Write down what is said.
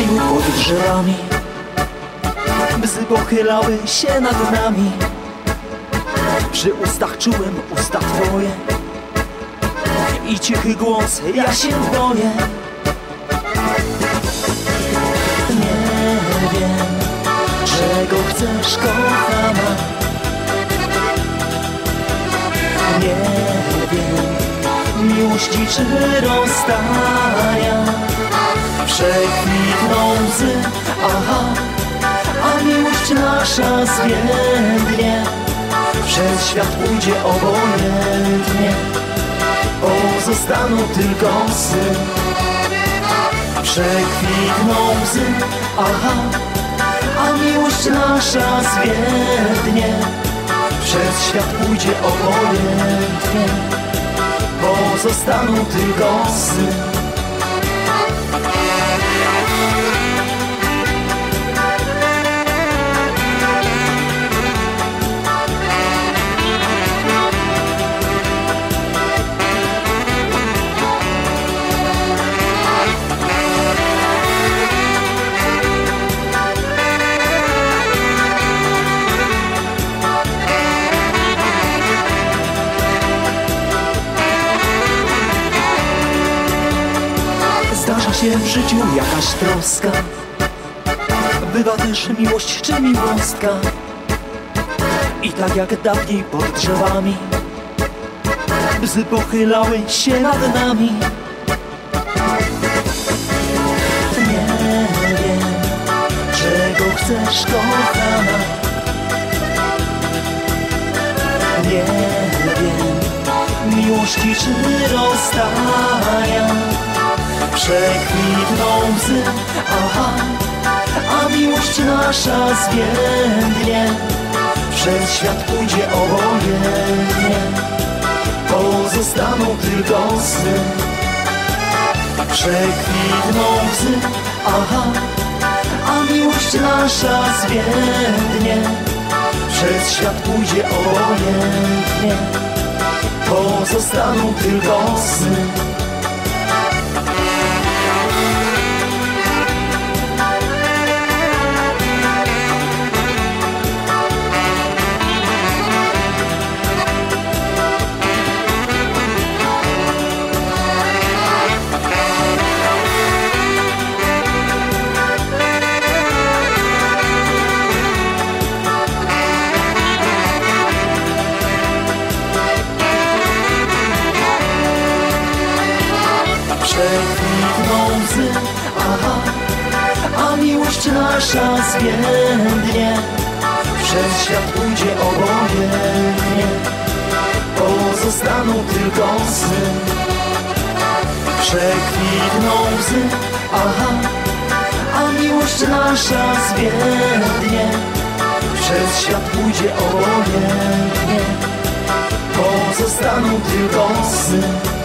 raju pod drzewami. Bzy pochylały się nad nami. Przy ustach czułem usta twoje i cichy głos, ja się boję. Nie wiem, czego chcesz, kochana. Nie wiem, miłości czy rozstania. Przekwitną łzy, aha, a miłość nasza zwiędnie. Przez świat pójdzie obojętnie, pozostaną tylko łzy. Przekwitną łzy, aha, a miłość nasza zwiędnie. Przez świat pójdzie obojętnie, pozostaną tylko łzy. Zdarza się w życiu jakaś troska, bywa też miłość czy miłostka. I tak jak dawniej pod drzewami bzy pochylały się nad nami. Nie wiem, czego chcesz, kochana. Nie wiem, miłości czy rozstania. Przekwitną łzy, aha, a miłość nasza zwiędnie. Przez świat pójdzie obojętnie, pozostaną tylko łzy. Przekwitną łzy, aha, a miłość nasza zwiędnie. Przez świat pójdzie obojętnie, pozostaną tylko łzy. Przekwitną łzy, aha, a miłość nasza zwiędnie. Przez świat pójdzie obojętnie, pozostaną tylko łzy. Przekwitną łzy, aha, a miłość nasza zwiędnie. Przez świat pójdzie obojętnie, pozostaną tylko łzy.